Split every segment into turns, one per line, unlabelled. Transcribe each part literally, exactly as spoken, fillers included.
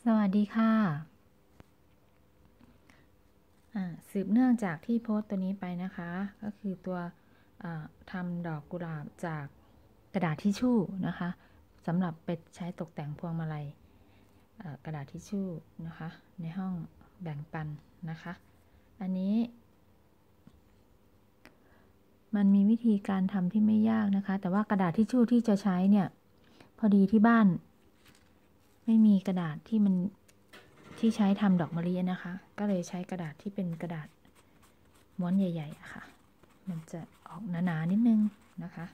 สวัสดีค่ะสืบเนื่องจากที่โพสต์ตัวนี้ไปนะคะก็คือตัวทำดอกกุหลาบจากกระดาษทิชชู่นะคะสำหรับไปใช้ตกแต่งพวงมาลัยกระดาษทิชชู่นะคะในห้องแบ่งปันนะคะอันนี้มันมีวิธีการทำที่ไม่ยากนะคะแต่ว่ากระดาษทิชชู่ที่จะใช้เนี่ยพอดีที่บ้านไม่มีกระดาษที่มันที่ใช้ทำดอกมะลินะคะก็เลยใช้กระดาษที่เป็นกระดาษม้วนใหญ่ๆอะค่ะมันจะออกหนาๆนิดนึงนะคะ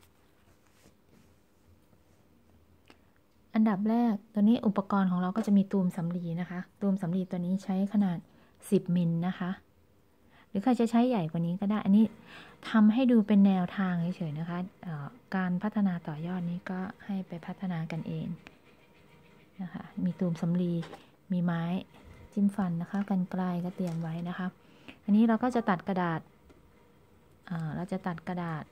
อันดับแรกตัวนี้อุปกรณ์ของเราก็จะมีตูมสำลีนะคะตูมสำลีตัวนี้ใช้ขนาดสิบมิลนะคะหรือใครจะใช้ใหญ่กว่านี้ก็ได้อันนี้ทำให้ดูเป็นแนวทางเฉยๆนะคะการพัฒนาต่อยอดนี้ก็ให้ไปพัฒนากันเองนะคะมีตูมสำลีมีไม้จิ้มฟันนะคะกรรไกรก็เตรียมไว้นะคะอันนี้เราก็จะตัดกระดาษเราจะตัดกระดาษ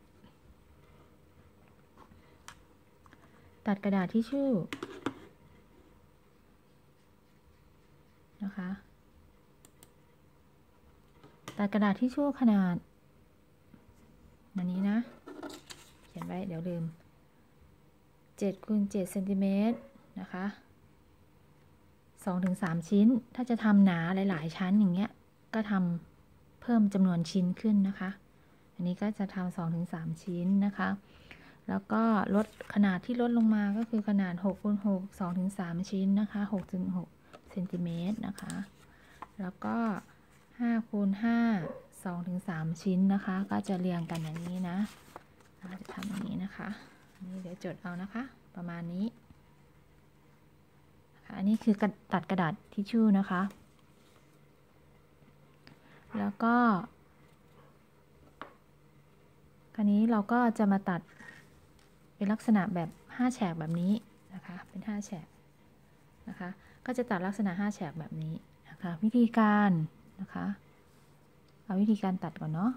ตัดกระดาษทิชชู่นะคะตัดกระดาษทิชชู่ขนาดอันนี้นะเขียนไว้เดี๋ยวลืมเจ็ดคูณเจ็ดเซนติเมตรนะคะสองถึงสามชิ้นถ้าจะทำหนาหลายๆชั้นอย่างเงี้ยก็ทำเพิ่มจำนวนชิ้นขึ้นนะคะอันนี้ก็จะทำสองถึงสามชิ้นนะคะแล้วก็ลดขนาดที่ลดลงมาก็คือขนาดหกคูณหก สองถึงสามชิ้นนะคะหกถึงหกเซนติเมตรนะคะแล้วก็ห้าคูณห้า สองถึงสามชิ้นนะคะก็จะเรียงกันอย่างนี้นะจะทำอย่างนี้นะคะนี่เดี๋ยวจดเอานะคะประมาณนี้อันนี้คือตัดกระดาษทิชชู่นะคะแล้วก็คราวนี้เราก็จะมาตัดเป็นลักษณะแบบห้าแฉกแบบนี้นะคะเป็นห้าแฉกนะคะก็จะตัดลักษณะห้าแฉกแบบนี้นะคะวิธีการนะคะเอาวิธีการตัดก่อนเนาะ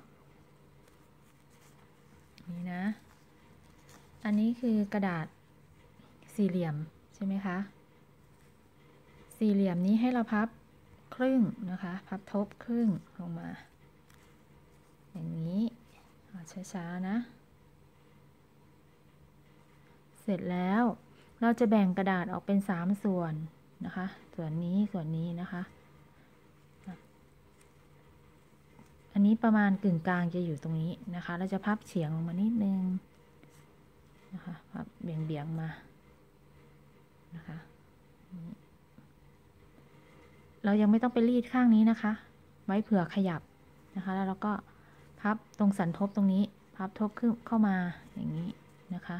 นี่นะอันนี้คือกระดาษสี่เหลี่ยมใช่ไหมคะสี่เหลี่ยมนี้ให้เราพับครึ่งนะคะพับทบครึ่งลงมาอย่างนี้ช้าๆนะเสร็จแล้วเราจะแบ่งกระดาษออกเป็นสามส่วนนะคะส่วนนี้ส่วนนี้นะคะอันนี้ประมาณกึ่งกลางจะอยู่ตรงนี้นะคะเราจะพับเฉียงลงมานิดนึงนะคะพับเบี่ยงๆมานะคะเรายังไม่ต้องไปรีดข้างนี้นะคะไว้เผื่อขยับนะคะแล้วเราก็พับตรงสันทบตรงนี้พับทบขึ้นเข้ามาอย่างนี้นะคะ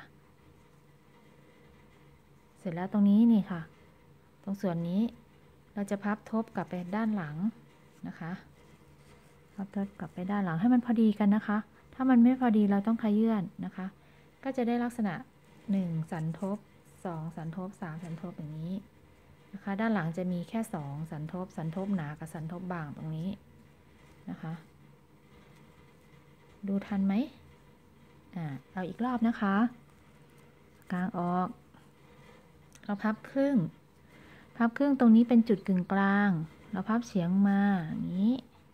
เสร็จแล้วตรงนี้นี่ค่ะตรงส่วนนี้เราจะพับทบกลับไปด้านหลังนะคะพับทบกลับไปด้านหลังให้มันพอดีกันนะคะถ้ามันไม่พอดีเราต้องขยื่นนะคะก็จะได้ลักษณะหนึ่งสันทบสองสันทบสามสันทบอย่างนี้นะคะด้านหลังจะมีแค่สองสันทบสันทบหนากับสันทบบางตรงนี้นะคะดูทันไหมอ่าเอาอีกรอบนะคะกางออกเราพับครึ่งพับครึ่งตรงนี้เป็นจุดกึ่งกลางเราพับเฉียงมาอย่างนี้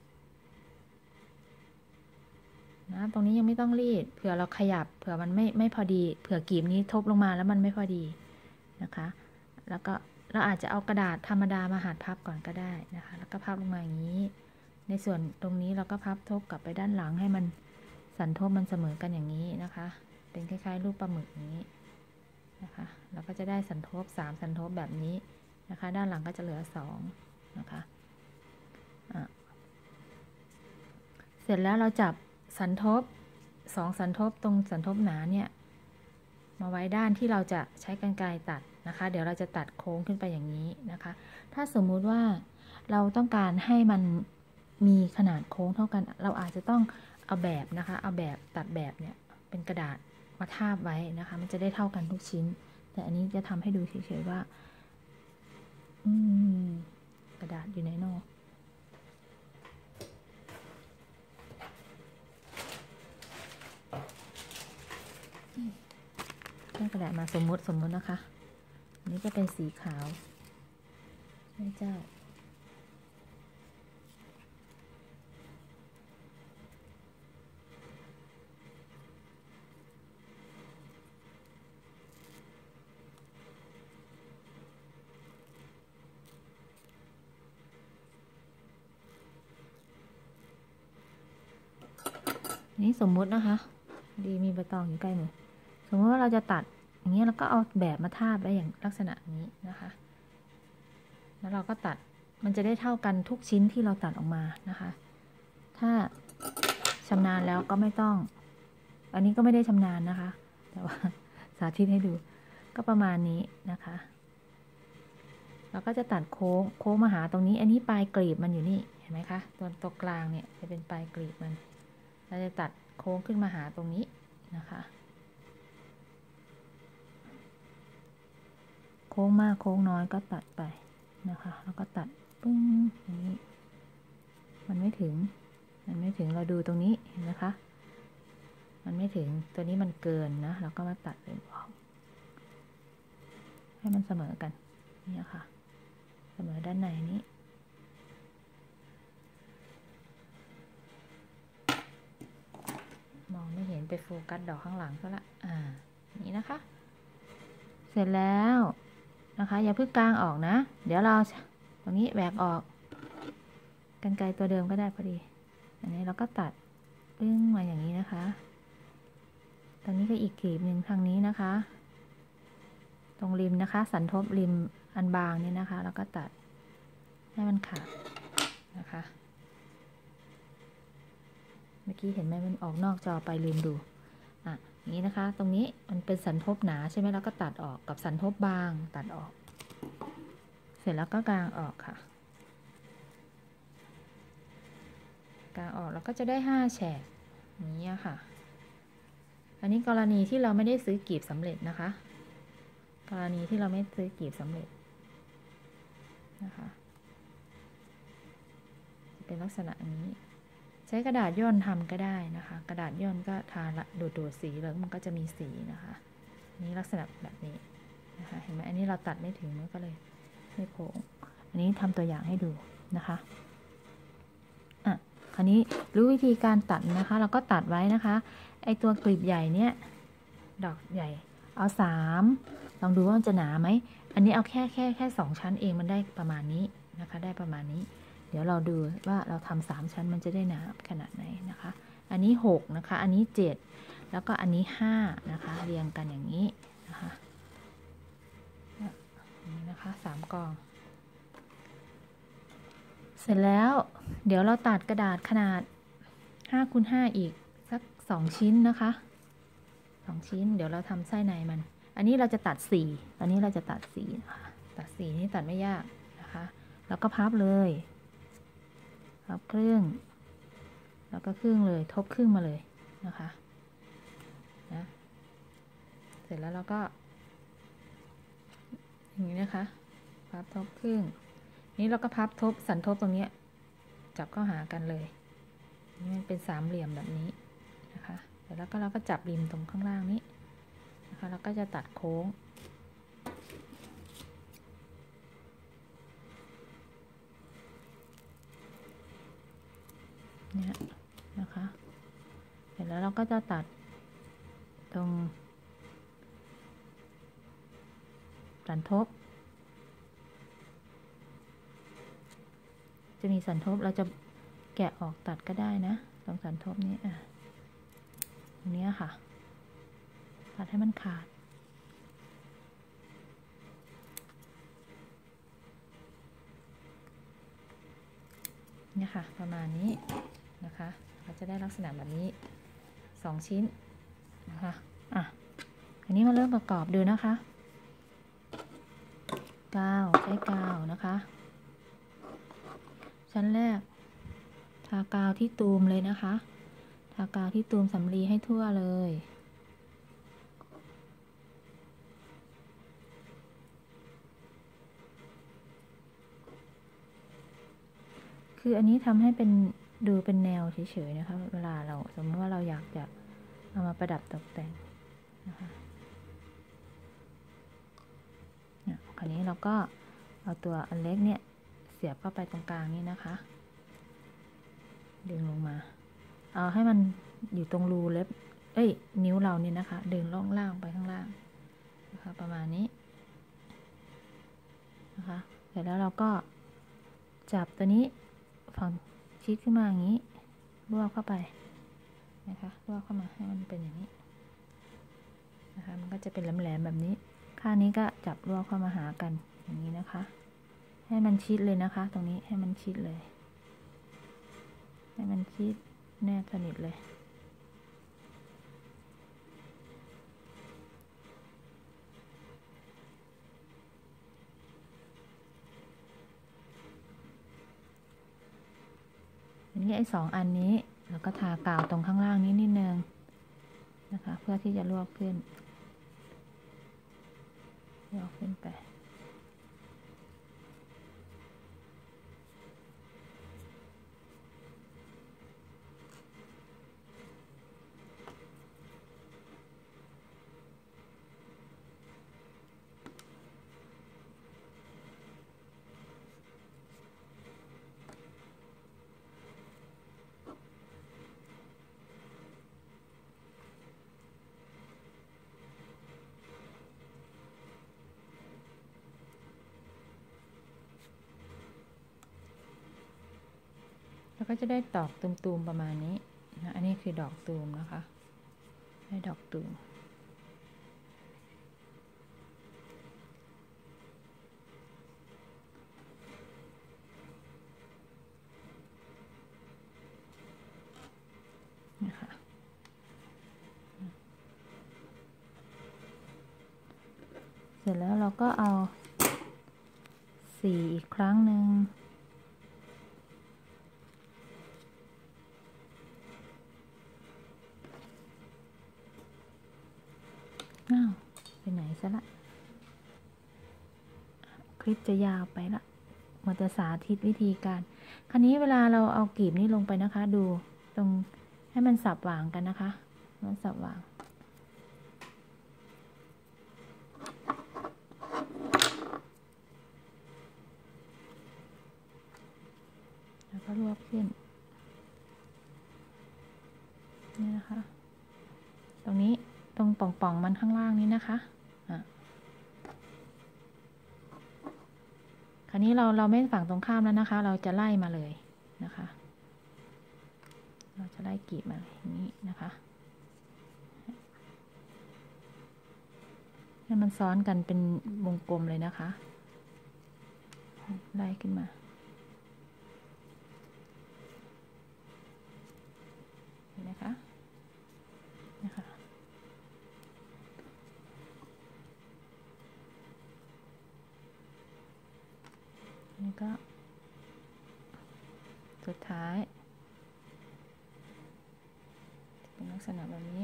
นะตรงนี้ยังไม่ต้องรีดเผื่อเราขยับเผื่อมันไม่ไม่พอดีเผื่อกีบนี้ทบลงมาแล้วมันไม่พอดีนะคะแล้วก็เราอาจจะเอากระดาษธรรมดามาหัดพับก่อนก็ได้นะคะแล้วก็พับลงมาอย่างนี้ในส่วนตรงนี้เราก็พับทบกลับไปด้านหลังให้มันสันทบมันเสมอกันอย่างนี้นะคะเป็นคล้ายๆรูปปลาหมึกอย่างนี้นะคะเราก็จะได้สันทบสามสันทบแบบนี้นะคะด้านหลังก็จะเหลือสองนะคะเสร็จแล้วเราจับสันทบสองสันทบตรงสันทบหนาเนี่ยมาไว้ด้านที่เราจะใช้กรรไกรตัดนะคะเดี๋ยวเราจะตัดโค้งขึ้นไปอย่างนี้นะคะถ้าสมมุติว่าเราต้องการให้มันมีขนาดโค้งเท่ากันเราอาจจะต้องเอาแบบนะคะเอาแบบตัดแบบเนี่ยเป็นกระดาษมาทาบไว้นะคะมันจะได้เท่ากันทุกชิ้นแต่อันนี้จะทำให้ดูเฉยๆว่าอืมกระดาษอยู่ในนอกกระดาษมาสมมติสมมตินะคะอันนี้จะเป็นสีขาวไม่เจ้านี่สมมุตินะคะดีมีใบตองอยู่ใกล้มือสมมติว่าเราจะตัดอย่างนี้เราก็เอาแบบมาทาบได้อย่างลักษณะนี้นะคะแล้วเราก็ตัดมันจะได้เท่ากันทุกชิ้นที่เราตัดออกมานะคะถ้าชำนาญแล้วก็ไม่ต้องอันนี้ก็ไม่ได้ชำนาญนะคะแต่ว่าสาธิตให้ดูก็ประมาณนี้นะคะเราก็จะตัดโค้งโค้งมาหาตรงนี้อันนี้ปลายกลีบมันอยู่นี่เห็นไหมคะตัวตัวกลางเนี่ยจะเป็นปลายกลีบมันเราจะตัดโค้งขึ้นมาหาตรงนี้นะคะโค้งมากโค้งน้อยก็ตัดไปนะคะแล้วก็ตัดปึ้งอย่างนี้มันไม่ถึงมันไม่ถึงเราดูตรงนี้เห็นไหมคะมันไม่ถึงตัวนี้มันเกินนะเราก็มาตัดเลยออกให้มันเสมอกันนี่ค่ะเสมอด้านในนี้มองไม่เห็นไปโฟกัสดอกข้างหลังก็ละอ่านี่นะคะเสร็จแล้วนะคะอย่าเพิ่งกางออกนะเดี๋ยวเราตรงนี้แหวกออกกรรไกรตัวเดิมก็ได้พอดีอันนี้เราก็ตัดปึ้งมาอย่างนี้นะคะตรงนี้ก็อีกกลีบหนึ่งทางนี้นะคะตรงริมนะคะสันทบริมอันบางนี่นะคะแล้วก็ตัดให้มันขาดนะคะเมื่อกี้เห็นไหมมันออกนอกจอไปลืมดูอ่ะอย่างนี้นะคะตรงนี้มันเป็นสันทบหนาใช่ไหมแล้วก็ตัดออกกับสันทบบางตัดออกเสร็จแล้วก็กางออกค่ะกางออกแล้วก็จะได้ห้าแฉกนี้ค่ะอันนี้กรณีที่เราไม่ได้ซื้อกีบสำเร็จนะคะกรณีที่เราไม่ซื้อกีบสำเร็จนะคะจะเป็นลักษณะนี้ใช้กระดาษย่นทำก็ได้นะคะกระดาษย่นก็ทาดูดดูดสีแล้วมันก็จะมีสีนะคะนี่ลักษณะแบบนี้นะคะเห็นไหมอันนี้เราตัดไม่ถึงมันก็เลยไม่โค้งอันนี้ทำตัวอย่างให้ดูนะคะอ่ะคราวนี้รู้วิธีการตัดนะคะเราก็ตัดไว้นะคะไอตัวกลีบใหญ่เนี้ยดอกใหญ่เอาสามลองดูว่ามันจะหนาไหมอันนี้เอาแค่แค่แค่สองชั้นเองมันได้ประมาณนี้นะคะได้ประมาณนี้เดี๋ยวเราดูว่าเราทำสามชั้นมันจะได้หนาขนาดไหนนะคะอันนี้หกนะคะอันนี้เจ็ดแล้วก็อันนี้ห้านะคะเรียงกันอย่างนี้นะคะนี่นะคะสามกองเสร็จแล้วเดี๋ยวเราตัดกระดาษขนาดห้าคูณห้าอีกสักสองชิ้นนะคะสองชิ้นเดี๋ยวเราทำไส้ในมันอันนี้เราจะตัดสี่อันนี้เราจะตัดสี่นะคะตัดสี่นี่ตัดไม่ยากนะคะแล้วก็พับเลยพับครึ่งแล้วก็ครึ่งเลยทบครึ่งมาเลยนะคะนะเสร็จแล้วเราก็อย่างนี้นะคะพับทบครึ่งนี้เราก็พับทบสันทบตรงนี้จับเข้าหากันเลยนี่มันเป็นสามเหลี่ยมแบบนี้นะคะเสร็จแล้วก็เราก็จับริมตรงข้างล่างนี้นะคะแล้วก็จะตัดโค้งเนี่ยนะคะเสร็จแล้วเราก็จะตัดตรงสันทบจะมีสันทบเราจะแกะออกตัดก็ได้นะตรงสันทบนี้อ่ะตรงนี้ค่ะตัดให้มันขาดเนี่ยค่ะประมาณนี้นะคะเราจะได้ลักษณะแบบนี้สองชิ้นนะคะอ่ะอันนี้มาเริ่มประกอบดูนะคะกาวใช้กาวนะคะชั้นแรกทากาวที่ตูมเลยนะคะทากาวที่ตูมสำลีให้ทั่วเลยคืออันนี้ทำให้เป็นดูเป็นแนวเฉยๆนะคะเวลาเราสมมติว่าเราอยากจะเอามาประดับตกแต่งนะคะคราวนี้เราก็เอาตัวอันเล็กเนี่ยสียบเข้าไปตรงกลางนี้นะคะดึงลงมาเอาให้มันอยู่ตรงรูเล็บเอ้ยนิ้วเราเนี่ยนะคะดึงล่องล่างไปข้างล่างนะคะประมาณนี้นะคะเสร็จแล้วเราก็จับตัวนี้ฝั่งชิดขึ้นมาอย่างนี้รวบเข้าไปนะคะรวบเข้ามาให้มันเป็นอย่างนี้นะคะมันก็จะเป็นแหลมๆแบบนี้ข้างนี้ก็จับรวบเข้ามาหากันอย่างนี้นะคะให้มันชิดเลยนะคะตรงนี้ให้มันชิดเลยให้มันชิดแนบสนิทเลยอันนี้ไอ้สองอันนี้แล้วก็ทากาวตรงข้างล่างนี้นิดนึงนะคะเพื่อที่จะลวกขึ้นลวกขึ้นไปแล้วก็จะได้ดอกตูมๆประมาณนี้นะอันนี้คือดอกตูมนะคะได้ดอกตูมนะคะเสร็จแล้วเราก็เอาสีอีกครั้งหนึ่งอ้าวไปไหนซะละคลิปจะยาวไปละมาจะสาธิตวิธีการคราวนี้เวลาเราเอากลีบนี้ลงไปนะคะดูตรงให้มันสับหว่างกันนะคะมันสับหว่างแล้วก็รวบขึ้นนี่นะคะตรงนี้ตรงป่องๆมันข้างล่างนี้นะคะอ่ะคราวนี้เราเราไม่ฝั่งตรงข้ามแล้วนะคะเราจะไล่มาเลยนะคะเราจะไล่กลีบมาอย่างนี้นะคะให้มันซ้อนกันเป็นวงกลมเลยนะคะไล่ขึ้นมาเห็นไหมคะนะคะนี่ก็สุดท้ายเป็นลักษณะแบบนี้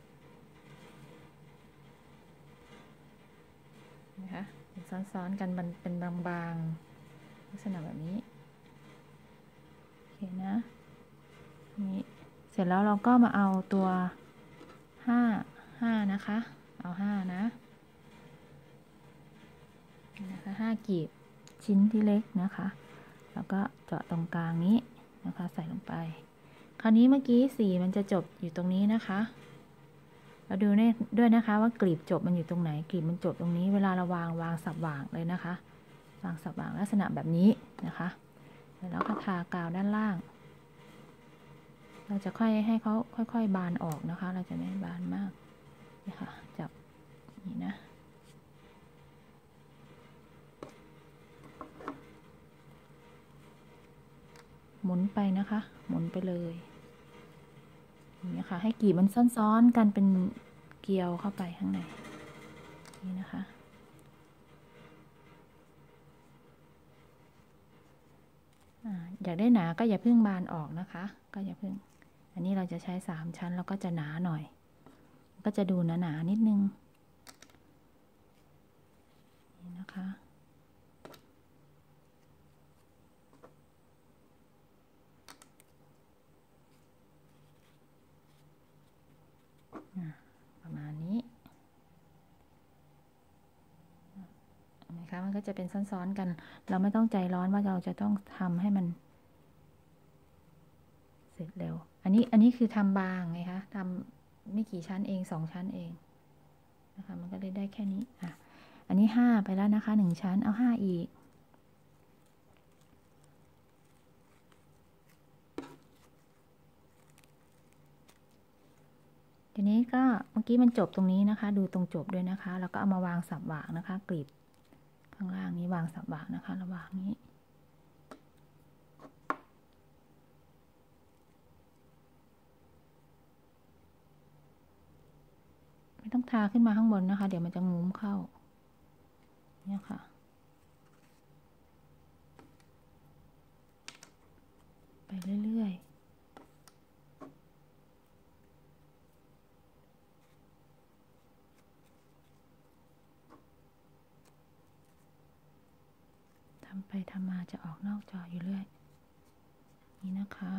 นะคะเป็นซ้อนๆกันมันเป็นบางๆลักษณะแบบนี้โอเคนะนี่เสร็จแล้วเราก็มาเอาตัวห้าห้านะคะเอาห้านะนะคะห้ากลีบชิ้นที่เล็กนะคะแล้วก็เจาะตรงกลางนี้นะคะใส่ลงไปคราวนี้เมื่อกี้สีมันจะจบอยู่ตรงนี้นะคะเราดูด้วยนะคะว่ากลีบจบมันอยู่ตรงไหนกลีบมันจบตรงนี้เวลาเราวางวางสับวางเลยนะคะวางสับวางลักษณะแบบนี้นะคะแล้วก็ทากาวด้านล่างเราจะค่อยให้เขาค่อยๆบานออกนะคะเราจะไม่บานมากนี่ค่ะจับนี่นะหมุนไปนะคะหมุนไปเลยอย่างนี้ค่ะให้กลีบมันซ้อนๆกันเป็นเกลียวเข้าไปข้างในนี่นะคะอยากได้หนาก็อย่าเพิ่งบานออกนะคะก็อย่าเพิ่งอันนี้เราจะใช้สามชั้นแล้วก็จะหนาหน่อยก็จะดูหนาๆนิดนึงนี่นะคะประมาณนี้เห็นไหมคะมันมันก็จะเป็นซ้อนๆกันเราไม่ต้องใจร้อนว่าเราจะต้องทำให้มันเสร็จเร็วอันนี้อันนี้คือทำบางไงคะทำไม่กี่ชั้นเองสองชั้นเองนะคะมันก็เลยได้แค่นี้อ่ะอันนี้ห้าไปแล้วนะคะหนึ่งชั้นเอาห้าอีกทีนี้ก็เมื่อกี้มันจบตรงนี้นะคะดูตรงจบด้วยนะคะแล้วก็เอามาวางสับหว่างนะคะกลีบข้างล่างนี้วางสับหว่างนะคะระหว่างนี้ไม่ต้องทาขึ้นมาข้างบนนะคะเดี๋ยวมันจะงุ้มเข้าเนี่ยค่ะไปเรื่อยๆทำไปทำมาจะออกนอกจออยู่เรื่อยนี่นะคะ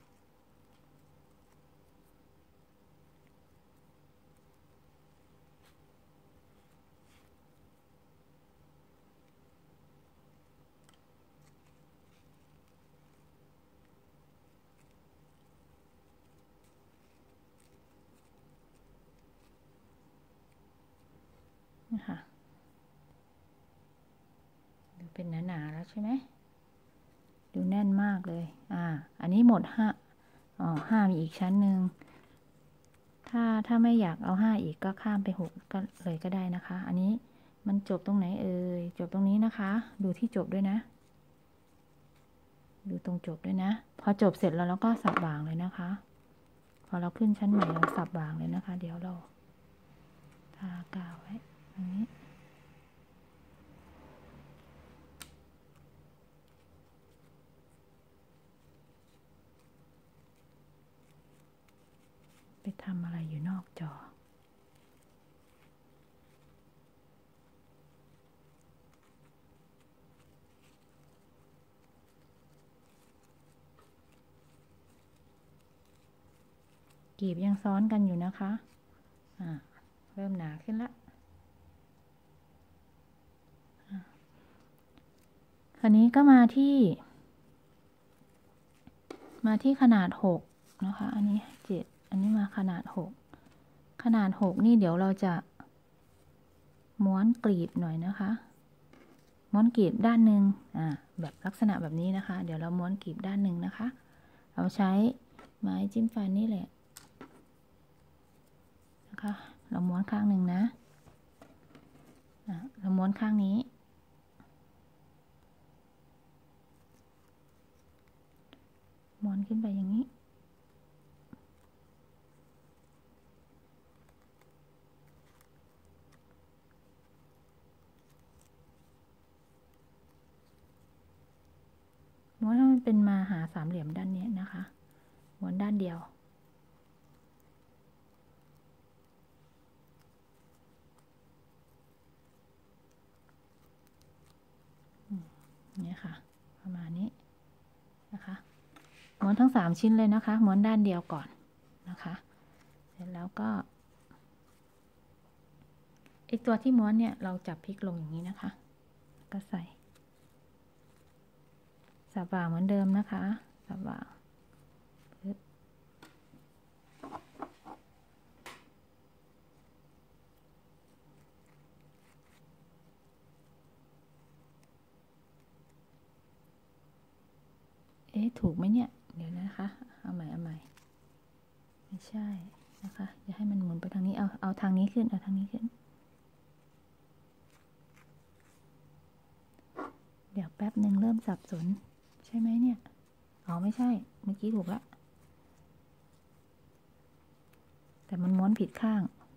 นะคะดูเป็นหนาๆแล้วใช่ไหมดูแน่นมากเลยอ่าอันนี้หมดห้าอ๋อห้ามีอีกชั้นหนึ่งถ้าถ้าไม่อยากเอาห้าอีกก็ข้ามไปหกก็เลยก็ได้นะคะอันนี้มันจบตรงไหนเอ่ยจบตรงนี้นะคะดูที่จบด้วยนะดูตรงจบด้วยนะพอจบเสร็จแล้วเราก็สับวางเลยนะคะพอเราขึ้นชั้นใหม่เราสับวางเลยนะคะเดี๋ยวเราทากาวไว้ตรงนี้ไปทำอะไรอยู่นอกจอกีบยังซ้อนกันอยู่นะคะอ่าเริ่มหนาขึ้นละคราวนี้ก็มาที่มาที่ขนาดหกนะคะอันนี้เจ็ดอันนี้มาขนาดหกขนาดหกนี่เดี๋ยวเราจะม้วนกลีบหน่อยนะคะม้วนกลีบด้านหนึ่งอ่าแบบลักษณะแบบนี้นะคะเดี๋ยวเราม้วนกลีบด้านหนึ่งนะคะเราใช้ไม้จิ้มฟันนี่แหละนะคะเราม้วนข้างหนึ่งนะอ่าเราม้วนข้างนี้ม้วนขึ้นไปอย่างนี้ม้วนให้มันเป็นมาหาสามเหลี่ยมด้านนี้นะคะม้วนด้านเดียวเนี่ยค่ะประมาณนี้นะคะม้วนทั้งสามชิ้นเลยนะคะม้วนด้านเดียวก่อนนะคะเสร็จแล้วก็ไอตัวที่ม้วนเนี่ยเราจับพลิกลงอย่างนี้นะคะก็ใส่สับวางเหมือนเดิมนะคะสับวางเอ๊ะถูกไหมเนี่ยเดี๋ยวนะคะเอาใหม่เอาใหม่ไม่ใช่นะคะอย่าให้มันหมุนไปทางนี้เอาเอาทางนี้ขึ้นเอาทางนี้ขึ้นเดี๋ยวแป๊บหนึ่งเริ่มสับสนใช่ไหมเนี่ยอ๋อไม่ใช่เมื่อกี้ถูกละแต่มันม้วนผิดข้าง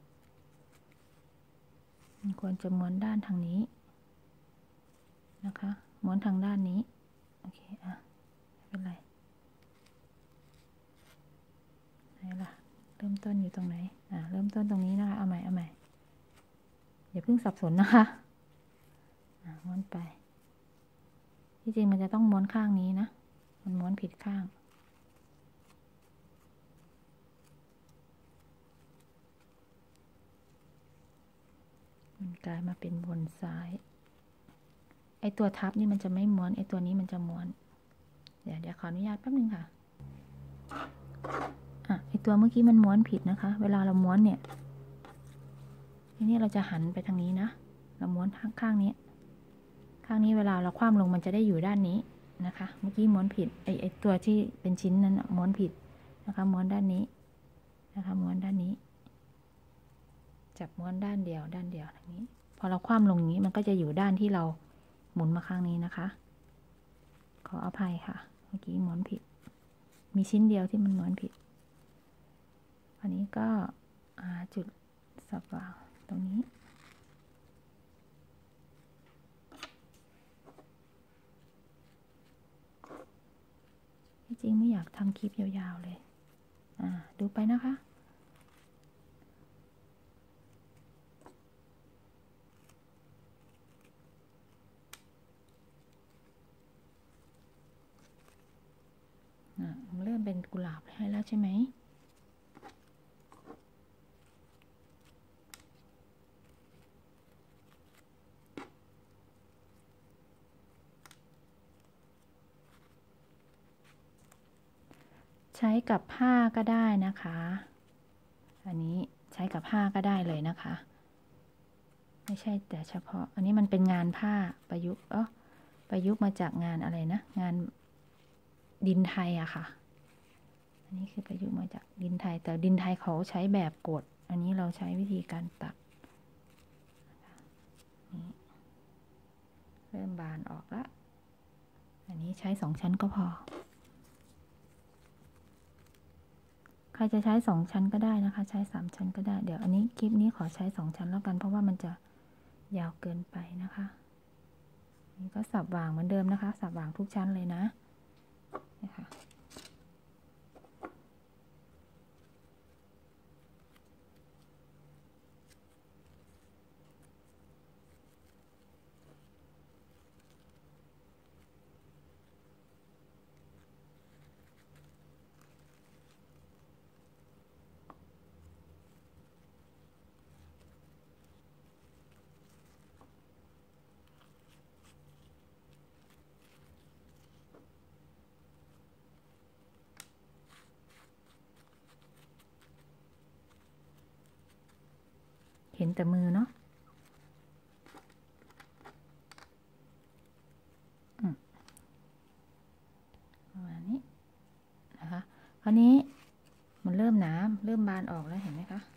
มันควรจะม้วนด้านทางนี้นะคะม้วนทางด้านนี้โอเคอ่ะไม่เป็นไรไหนล่ะเริ่มต้นอยู่ตรงไหนอ่ะเริ่มต้นตรงนี้นะคะเอาใหม่เอาใหม่อย่าเพิ่งสับสนนะคะอ่ะม้วนไปที่จริงมันจะต้องม้วนข้างนี้นะมันม้วนผิดข้างมันกลายมาเป็นบนซ้ายตัวทับนี่มันจะไม่ม้วนไอตัวนี้มันจะม้วนเดี๋ยวเดี๋ยวขออนุญาตแป๊บนึงค่ะอ่ะไอตัวเมื่อกี้มันม้วนผิดนะคะเวลาเราม้วนเนี่ยทีนี้เราจะหันไปทางนี้นะเราม้วนข้างข้างนี้ข้างนี้เวลาเราคว่ำลงมันจะได้อยู่ด้านนี้นะคะเมื่อกี้ม้วนผิดไอไอตัวที่เป็นชิ้นนั้นม้วนผิดนะคะม้วนด้านนี้นะคะม้วนด้านนี้จับม้วนด้านเดียวด้านเดียวอย่างนี้พอเราคว่ำลงอย่างนี้มันก็จะอยู่ด้านที่เราหมุนมาข้างนี้นะคะขออภัยค่ะเมื่อกี้ม้วนผิดมีชิ้นเดียวที่มันม้วนผิดอันนี้ก็จุดสับวางตรงนี้จริงๆไม่อยากทำคลิปยาวๆเลยอ่าดูไปนะคะเริ่มเป็นกุหลาบให้แล้วใช่ไหมใช้กับผ้าก็ได้นะคะอันนี้ใช้กับผ้าก็ได้เลยนะคะไม่ใช่แต่เฉพาะอันนี้มันเป็นงานผ้าประยุกต์เออประยุกต์มาจากงานอะไรนะงานดินไทยอะค่ะอันนี้คือประยุกต์มาจากดินไทยแต่ดินไทยเขาใช้แบบกดอันนี้เราใช้วิธีการตัดนี่เริ่มบานออกแล้วอันนี้ใช้สองชั้นก็พอใครจะใช้สองชั้นก็ได้นะคะใช้สามชั้นก็ได้เดี๋ยวอันนี้คลิปนี้ขอใช้สองชั้นแล้วกันเพราะว่ามันจะยาวเกินไปนะคะนี่ก็สับวางเหมือนเดิมนะคะสับวางทุกชั้นเลยนะนะคะเห็นแต่มือเนาะประมาณนี้นะคะคราวนี้มันเริ่มหนาเริ่มบานออกแล้วเห็นไหมคะ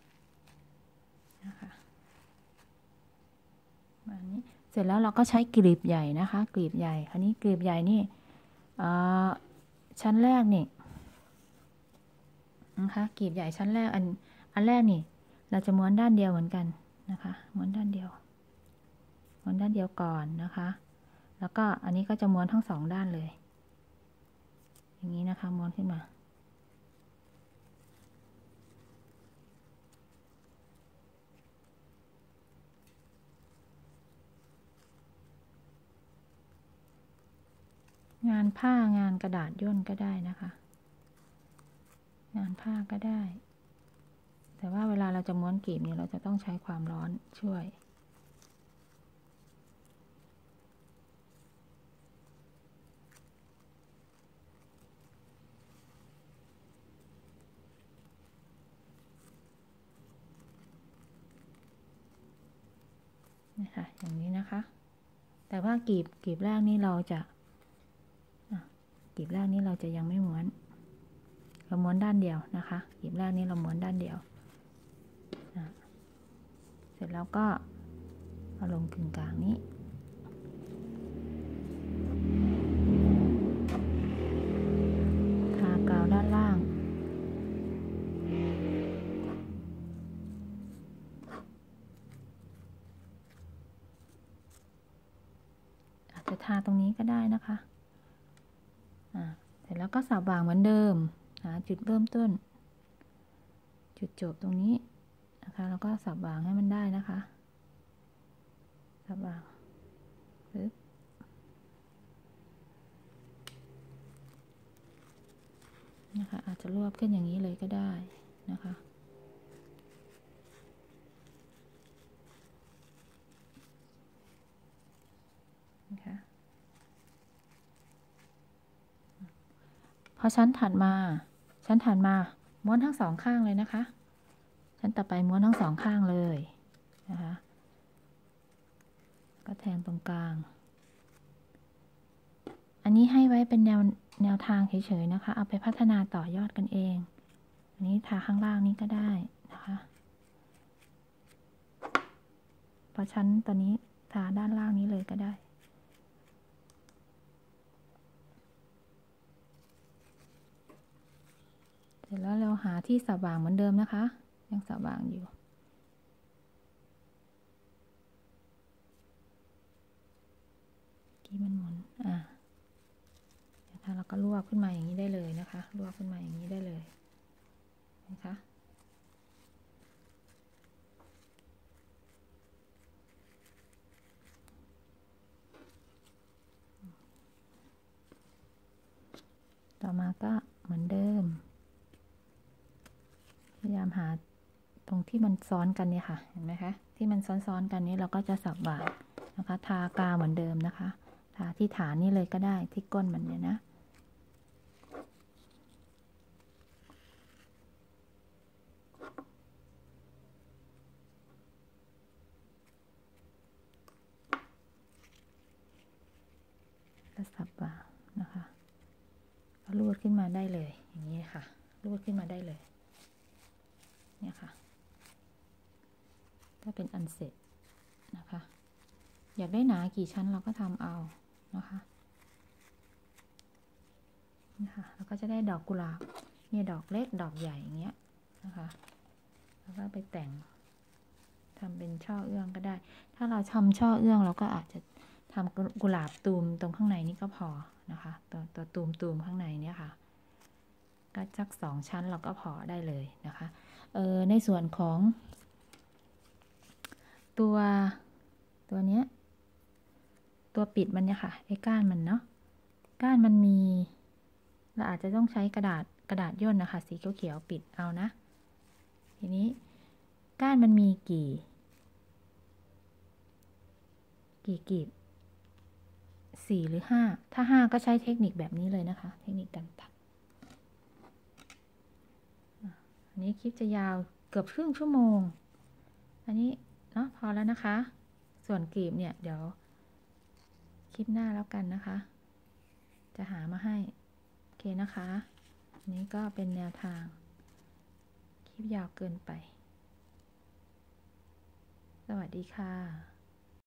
นะคะประมาณนี้เสร็จแล้วเราก็ใช้กลีบใหญ่นะคะกลีบใหญ่คราวนี้กลีบใหญ่นี่ชั้นแรกนี่นะคะกลีบใหญ่ชั้นแรกอันอันแรกนี่เราจะม้วนด้านเดียวเหมือนกันนะคะม้วนด้านเดียวม้วนด้านเดียวก่อนนะคะแล้วก็อันนี้ก็จะม้วนทั้งสองด้านเลยอย่างนี้นะคะม้วนขึ้นมางานผ้างานกระดาษย่นก็ได้นะคะงานผ้าก็ได้แต่ว่าเวลาเราจะม้วนกลีบเนี่ยเราจะต้องใช้ความร้อนช่วยนะคะอย่างนี้นะคะแต่ว่ากลีบกลีบแรกนี่เราจะกลีบแรกนี้เราจะยังไม่ม้วนเราม้วนด้านเดียวนะคะกลีบแรกนี้เราม้วนด้านเดียวเสร็จแล้วก็เอาลงกึ่งกลางนี้ทากาวด้านล่างอาจจะทาตรงนี้ก็ได้นะคะอ่าเสร็จแล้วก็สับวางเหมือนเดิมหาจุดเริ่มต้นจุดจบตรงนี้นะคะแล้วก็สับวางให้มันได้นะคะสับวางปึ๊บนะคะอาจจะรวบขึ้นอย่างนี้เลยก็ได้นะคะนะคะพอชั้นถัดมาชั้นถัดมาม้วนทั้งสองข้างเลยนะคะชั้นต่อไปม้วนทั้งสองข้างเลยนะคะก็แทงตรงกลางอันนี้ให้ไว้เป็นแนวแนวทางเฉยๆนะคะเอาไปพัฒนาต่อยอดกันเองอันนี้ทาข้างล่างนี้ก็ได้นะคะพอชั้นตัวนี้ทาด้านล่างนี้เลยก็ได้เสร็จแล้วเราหาที่สว่างเหมือนเดิมนะคะยังสว่างอยู่ที่มันหมุนอ่ะนะคะเราก็ลวกขึ้นมาอย่างนี้ได้เลยนะคะลวกขึ้นมาอย่างนี้ได้เลยนะคะต่อมาก็เหมือนเดิมพยายามหาตรงที่มันซ้อนกันเนี่ยค่ะเห็นไหมคะที่มันซ้อนๆกันนี้เราก็จะสับบ่างนะคะทากาเหมือนเดิมนะคะทาที่ฐานนี่เลยก็ได้ที่ก้นมันเนี่ยนะก็สับบ่างนะคะก็รูดขึ้นมาได้เลยอย่างนี้ค่ะรูดขึ้นมาได้เลยเนี่ยค่ะก็เป็นอันเสร็จนะคะอยากได้หนากี่ชั้นเราก็ทำเอานะคะนะคะเราก็จะได้ดอกกุหลาบเนี่ยดอกเล็กดอกใหญ่อย่างเงี้ยนะคะแล้วก็ไปแต่งทำเป็นช่อเอื้องก็ได้ถ้าเราทำช่อเอื้องเราก็อาจจะทำกุหลาบตูมตรงข้างในนี้ก็พอนะคะตัวตัวตูมตูมข้างในเนี่ยค่ะก็สักสองชั้นเราก็พอได้เลยนะคะเออในส่วนของตัวตัวเนี้ยตัวปิดมันเนี่ยค่ะไอ้ก้านมันเนาะก้านมันมีเราอาจจะต้องใช้กระดาษกระดาษย่นนะคะสีเขียวๆปิดเอานะทีนี้ก้านมันมีกี่กี่กีบสี่หรือห้าถ้าห้าก็ใช้เทคนิคแบบนี้เลยนะคะเทคนิคการตัดอันนี้คลิปจะยาวเกือบครึ่งชั่วโมงอันนี้เนาะพอแล้วนะคะส่วนกลีบเนี่ยเดี๋ยวคลิปหน้าแล้วกันนะคะจะหามาให้โอเคนะคะอันนี้ก็เป็นแนวทางคลิปยาวเกินไปสวัสดีค่ะ